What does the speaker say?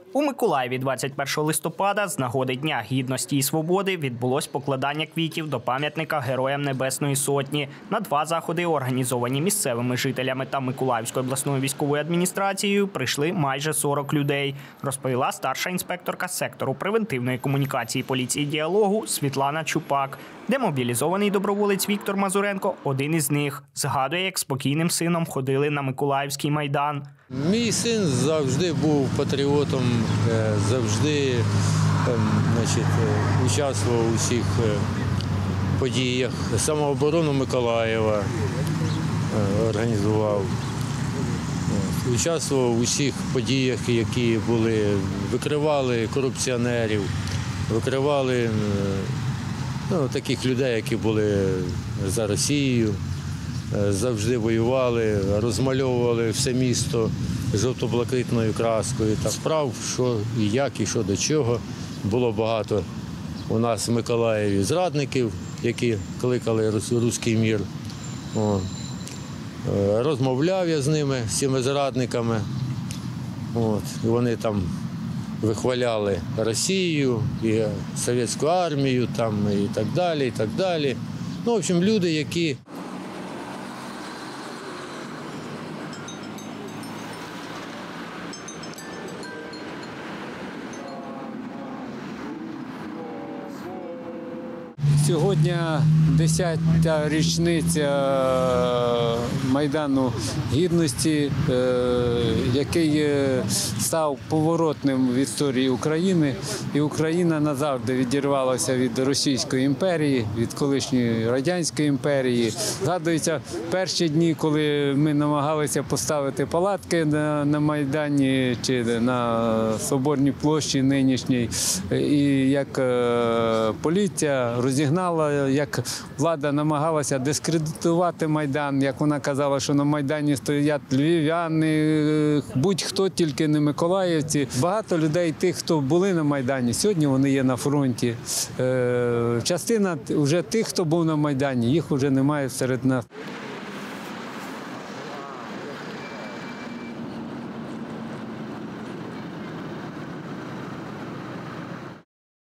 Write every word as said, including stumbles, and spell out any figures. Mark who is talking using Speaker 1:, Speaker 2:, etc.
Speaker 1: У Миколаєві двадцять першого листопада з нагоди Дня Гідності і Свободи відбулось покладання квітів до пам'ятника Героям Небесної Сотні. На два заходи, організовані місцевими жителями та Миколаївською обласною військовою адміністрацією, прийшли майже сорок людей, розповіла старша інспекторка сектору превентивної комунікації поліції діалогу Світлана Чупак. Демобілізований доброволець Віктор Мазуренко – один із них. Згадує, як спокійним сином ходили на Миколаївський майдан.
Speaker 2: Мій син завжди був патріотом, завжди значить, участвував у всіх подіях. Самооборону Миколаєва організував. Участвував у всіх подіях, які були, викривали корупціонерів, викривали ну, таких людей, які були за Росією. Завжди воювали, розмальовували все місто жовто-блакитною краскою. Та справ, що і як, і що до чого. Було багато у нас в Миколаєві зрадників, які кликали «Руський мір». О. Розмовляв я з ними, з цими зрадниками. От. І вони там вихваляли Росію, і Совєтську армію, там, і так далі, і так далі. Ну, в общем, люди, які...
Speaker 3: Сьогодні десята річниця Майдану Гідності, який став поворотним в історії України. І Україна назавжди відірвалася від Російської імперії, від колишньої Радянської імперії. Згадується перші дні, коли ми намагалися поставити палатки на, на Майдані чи на Соборній площі нинішній, і як поліція розігнала, як влада намагалася дискредитувати Майдан, як вона казала, що на Майдані стоять львів'яни, будь-хто, тільки не миколаївці. Багато людей, тих, хто були на Майдані, сьогодні вони є на фронті. Частина вже тих, хто був на Майдані, їх вже немає серед нас.